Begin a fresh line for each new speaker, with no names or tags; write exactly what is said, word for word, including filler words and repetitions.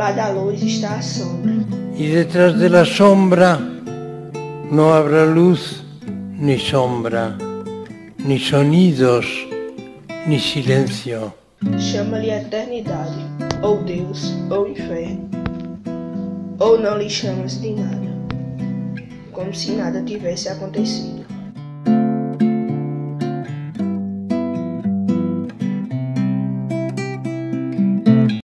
lado da luz está a sombra.
Y detrás de la sombra no habrá luz ni sombra, ni sonidos, ni silencio.
Chama-lhe eternidade, ou Deus, ou inferno. Ou não lhe chamas de nada, como se nada tivesse acontecido.